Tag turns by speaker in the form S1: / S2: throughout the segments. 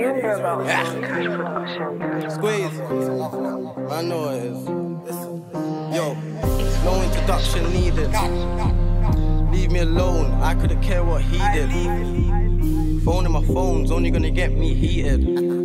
S1: Squeeze. I know it is. Yo, no introduction needed. Leave me alone, I couldn't care what he did. Phone in my phone's only gonna get me heated.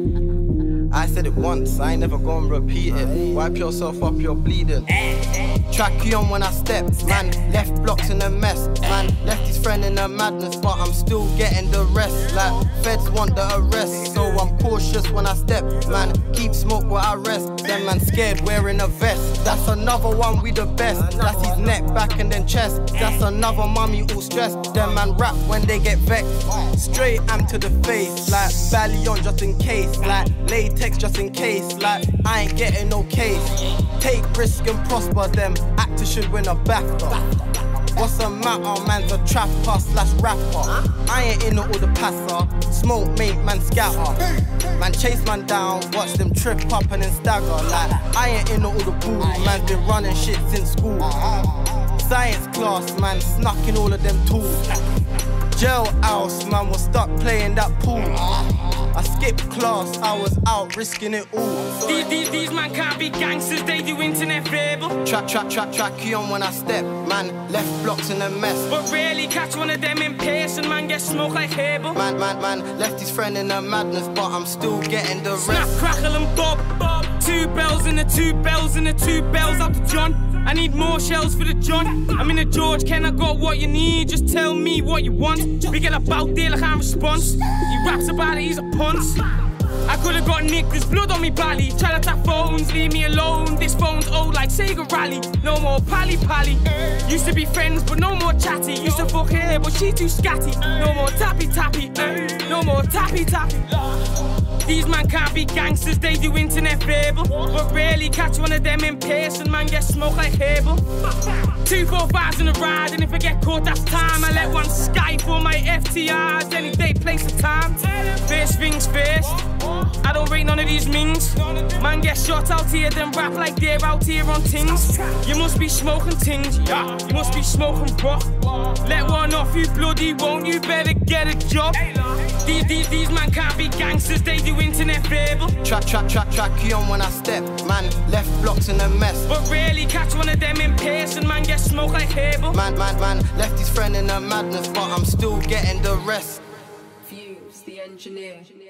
S1: I said it once, I ain't never gonna repeat it. Wipe yourself up, you're bleeding. Track you on when I step, man. Left blocks in a mess, man. Left his friend in a madness, but I'm still getting the rest. Like feds want the arrest, so I'm cautious when I step, man. Keep smoke where I rest. Them man scared wearing a vest. That's another one, we the best. That's his neck, back and then chest. That's another mummy all stressed. Them man rap when they get vexed. Straight am to the face, like belly on just in case, like latex just in case, like I ain't getting no case. Take risk and prosper, them actors should win a BAFTA. What's the matter, man's a trapper slash rapper. I ain't in all the passer, smoke mate, man scatter. Man chase man down, watch them trip up and then stagger. Like I ain't in all the booze, man's been running shit since school. Science class, man, snuck in all of them tools. Jail house, man, was stuck playing that pool. I skipped class, I was out risking it all.
S2: These man can't be gangsters, they do internet fable.
S1: Track you on when I step, man. Left blocks in a mess.
S2: But rarely catch one of them in person, man, get smoked like Hable.
S1: Man, left his friend in a madness, but I'm still getting the rest.
S2: Snap, crackle and bob. 2 bells and the 2 bells and the 2 bells out to John. I need more shells for the John. I'm in the George, Ken, I got what you need. Just tell me what you want. We get about there like I'm response. He raps about it, he's a ponce. I could've got nicked, there's blood on me belly. Try to tap phones, leave me alone. This phone's old like Sega Rally. No more pally. Used to be friends, but no more chatty. Used to fuck her, but she too scatty. No more tappy. No more tappy. These man can't be gangsters, they do internet fable. But rarely catch one of them in person, man, get smoked like Hable. 2 4 5s in a ride, and if I get caught, that's time. I let one Skype for my FTRs, any day, place and time. First things first, I don't rate none of these mings. Man get shot out here, then rap like they're out here on things. You must be smoking things, yeah. You must be smoking rock. Let one off, you bloody won't, you better get a job. These man can't be gangsters, they do internet fable.
S1: Track you on when I step, man. Left blocks in a mess.
S2: But rarely catch one of them in person, man, get smoked like Hable.
S1: Man, left his friend in a madness, but I'm still getting the rest.
S3: Views, the engineer.